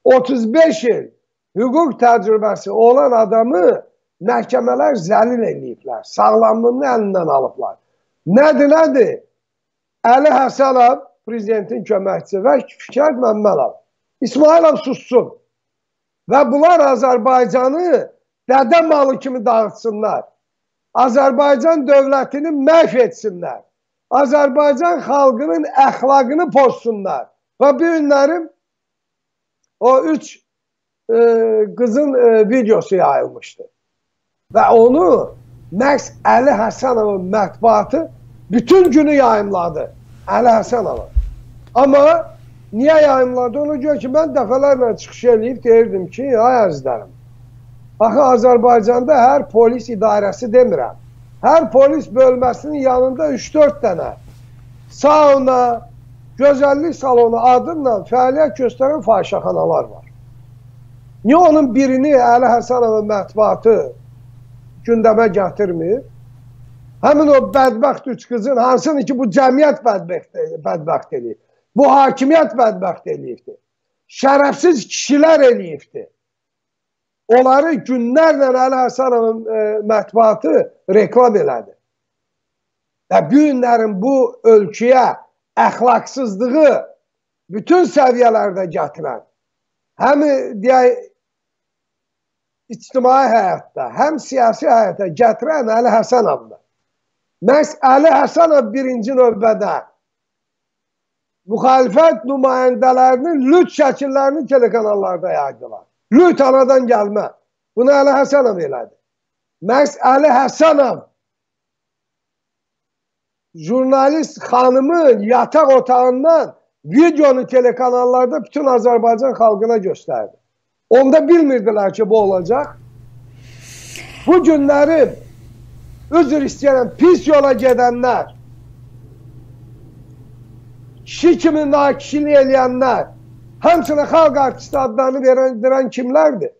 35 il hüquq təcrübəsi olan adamı məhkəmələr zəlil eləyiblər. Sağlamlığını əlindən alıblar. Nədir? Əli Həsənov, prezidentin köməkçisi və Fikrət Məmmədov. İsmailov sussun. Və bunlar Azərbaycanı dədə malı kimi dağıtsınlar. Azərbaycan dövlətini məhv etsinlər. Azərbaycan xalqının əxlaqını pozsunlar. Və bu günlərim o 3 qızın videosu yayılmışdı. Və onu məhz Əli Həsənovun mətbuatı bütün günü yayımladı. Əli Həsənova. Amma niyə yayımladı? Ona görə ki, mən dəfələrlə çıxış eləyib deyirdim ki, ay əzizlərim, axı Azərbaycanda hər polis idarəsi demirəm. Hər polis bölməsinin yanında 3-4 dənə sauna, gözəllik salonu adınla fəaliyyət göstərən fahişəxanalar var. Niyə onun birini Əli Həsənovun mətbuatı gündəmə gətirmir? Həmin o bədbəxt 3 qızın hansını ki bu cəmiyyət bədbəxt eləyib. Bu hakimiyyət bədbəxt eləyibdir. Şərəfsiz kişilər eləyibdir. Onları günlərlə Əli Həsənovun mətbuatı reklam elədi. Və bu günlərin bu ölkəyə əxlaqsızlığı bütün səviyyələrdə gətirən, həm deyək, ictimai həyatda, həm siyasi həyata gətirən Əli Həsənovdur. Məhz Əli Həsənov birinci növbədə müxalifət nümayəndələrinin lüt şəkillərini telekanallarda yaydılar. Lüt anadan gəlmə. Bunu Əli Həsənov elədi. Məhz Əli Həsənov jurnalist xanımın yataq otağından videonu telekanallarda bütün Azərbaycan xalqına göstərdi. Onda bilmirdilər ki, bu olacaq. Bu günləri üzr istəyərəm, pis yola gedənlər, kişi kimi nakişilik eləyənlər, həmçinin xalq artisti adlarını verən kimlərdir?